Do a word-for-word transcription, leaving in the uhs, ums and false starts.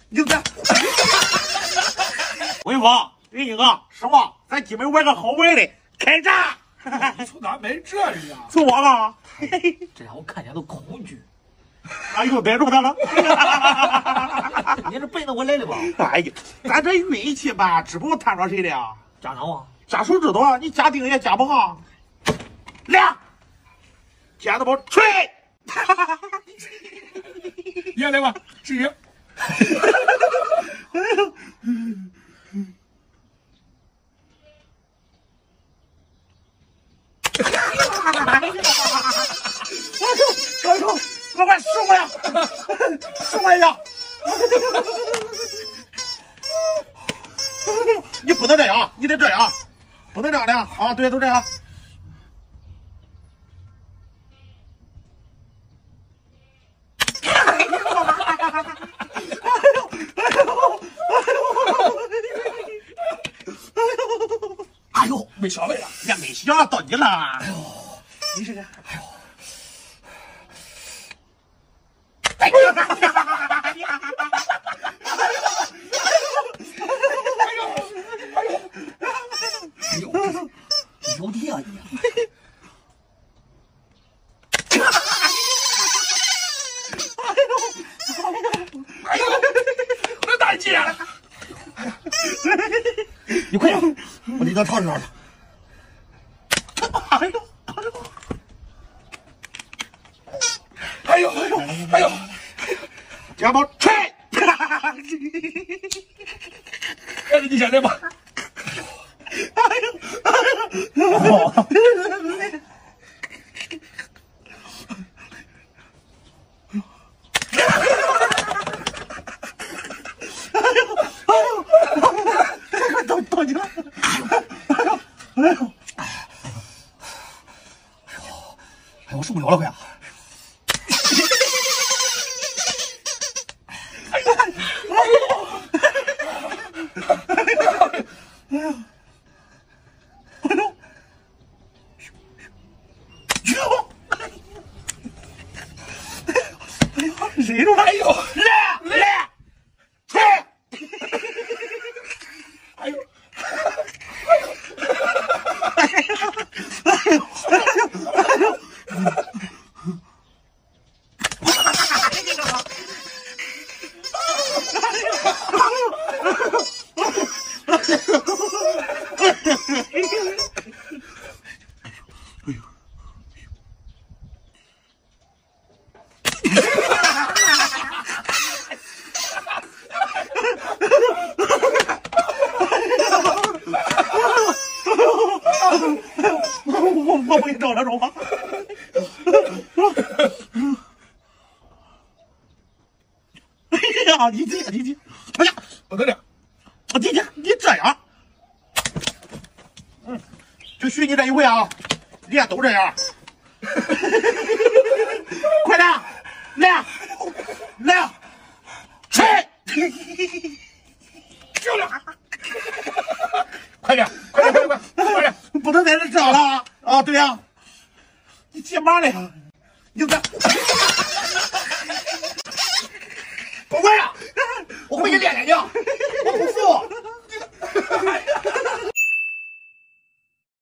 你这，我跟你说，林一个师傅，咱今晚玩个好玩的，开炸！ 你从哪买这里呀？ 是我吧？ 这让我看见都恐惧。 哎呦，逮住他了！ 你是背着我来的吧？ 哎呀，咱这运气吧，知不知道摊着谁的呀？ 家长啊， 扎手指头啊，你夹钉也夹不上。亮，夹的不吹。 你来吧，试试。 哎呦，快快使我呀！使我一下！你不能这样，你得这样，不能这样的啊！对，都这样。 哎呦，没小位了， 也没想到你了。哎呦，你这个，哎呦。哎呦！ 哎呦！有的呀你！哎呦！我大姐！你快点，我得到超市了。 哎呦！ 哎呦！哎呦！哎呦！ 家宝吹！ 还是你先来吧。 哎呦！哎呦！到到你了！哎呦！哎呦！哎呦！ 哎，我受不了了，快！ 哎呦！哎呦！谁说？ 哎呦！ 来来，吹！ 哎呦！ 哎呦！哎呦！哎呦！我我不给你找那种吗？哎呀，你这你这，哎呀， 不得了！ 我姐姐，你这样，嗯，就许你这一回啊，你也都这样，快点，来，来，吹， 漂亮！快点，快点，快点，快点，快点！ 不能在这这了啊！对呀，你急忙的呀，你这不玩了，我回去练练去，我不服。